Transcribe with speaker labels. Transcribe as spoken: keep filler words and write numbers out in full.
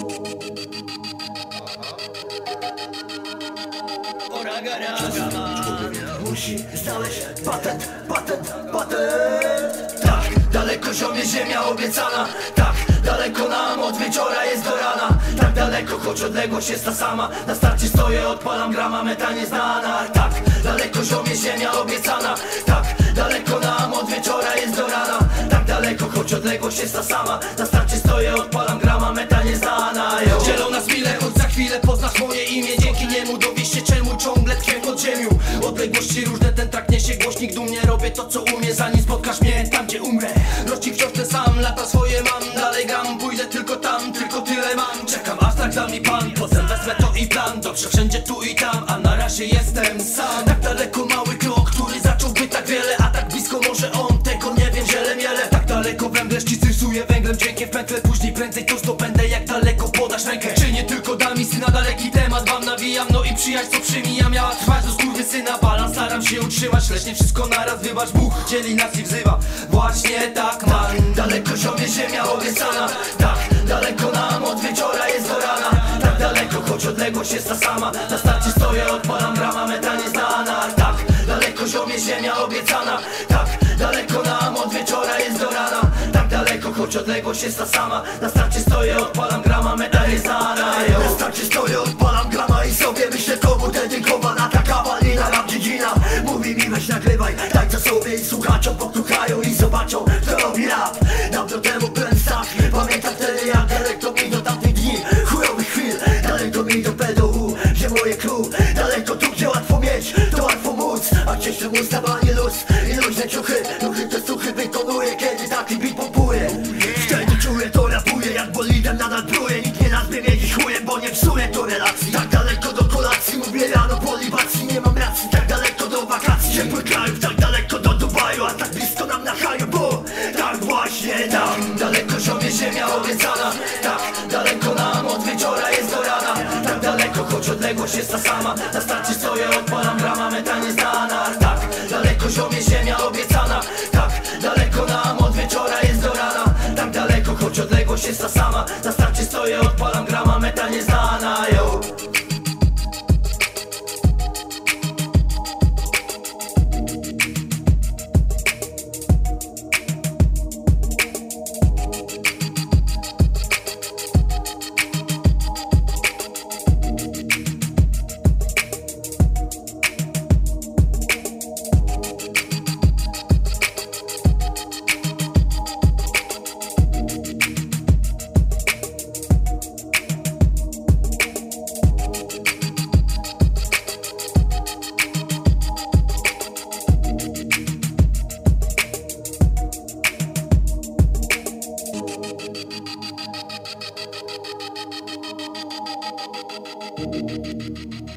Speaker 1: Musi znaleźć patent, patent, patent. Tak daleko ziomie ziemia obiecana. Tak daleko nam od wieczora jest do rana. Tak daleko, choć odległość jest ta sama. Na starcie stoję, odpalam grama, meta nieznana. Tak daleko ziomie ziemia obiecana. Tak daleko nam od wieczora jest do rana. Tak daleko, choć odległość jest ta sama. Na starcie stoję, odpalam grama, meta nieznana. Yo. Dzielą nas mile, choć za chwilę poznasz moje imię. Dzięki niemu dowiesz się, czemu ciągle tkwię pod ziemią. Odległości różne, ten trakt niesie głośnik dumnie. Robię to co umiem, zanim spotkasz mnie tam gdzie umrę. Rocznik wciąż ten sam, lata swoje mam. Dalej gram, pójdę tylko tam, tylko tyle mam. Czekam aż tak da mi pan, potem wezmę to i plan. Dotrze wszędzie tu i tam, a na razie jestem sam. Tak daleko mały krok, który zacząłby tak wiele. A tak blisko może on, tego nie wiem, ziele miele. Tak daleko węgle ścisysuję węglem, dźwiękiem w pętle. Później prędzej to zdobędę, jak daleko podasz rękę. Czy nie tylko da mi syna, daleki temat wam nawijam. No i przyjaźń co przymija miała trwać do skurwysyna. Balans staram się utrzymać, lecz nie wszystko naraz. Wybacz, Bóg dzieli nas i wzywa. Właśnie tak mam. Daleko ziomie ziemia obiecana. Tak daleko nam od wieczora jest do rana. Tak daleko, choć odległość jest ta sama. Na starcie stoję, odpalam grama, meta nieznana. Tak daleko ziomie ziemia obiecana. Tak daleko nam od wieczora jest do rana. Tak daleko, choć odległość jest ta sama. Na starcie stoję, odpalam grama, meta nieznana. Na starcie stoję, odpalam grama i sobie myślę, komu dedykowana ta kawalina, rap dziedzina. Mówi mi weź nagrywaj, daj to sobie i słuchaczom posłuchają i zobaczą, kto robi rap. Dawno temu byłem staki, pamiętam wtedy jak daleko mi do tamtych dni, chujowych chwil. Daleko mi do P D U, gdzie moje crew. Daleko tu, gdzie łatwo mieć, to łatwo móc. A gdzieś tu ustawanie luz i luźne ciuchy. Ruchy te suchy wykonuję, kiedy taki beat pompuje. Wtedy czuję, to rapuję, jak bolidem nadal pruję. Nikt nie nazwie mnie dziś chujem, bo nie psuję to relacji. Tak daleko do kolacji, mówię rano po libacji. Nie mam racji, tak daleko do wakacji ciepłych krajów, tak daleko do Dubaju, a tak blisko nam na haju, bo tak właśnie tam. Daleko ziomie ziemia obiecana. Tak daleko nam od wieczora jest do rana. Tak daleko, choć odległość jest ta sama. Na starcie stoję, odpalam grama, meta nieznana. Tak daleko ziomie ziemia obiecana. Tak daleko nam od wieczora jest do rana. Tak daleko, choć odległość jest ta sama. Na starcie stoję, odpalam grama, meta nieznana. Yo. Thank you.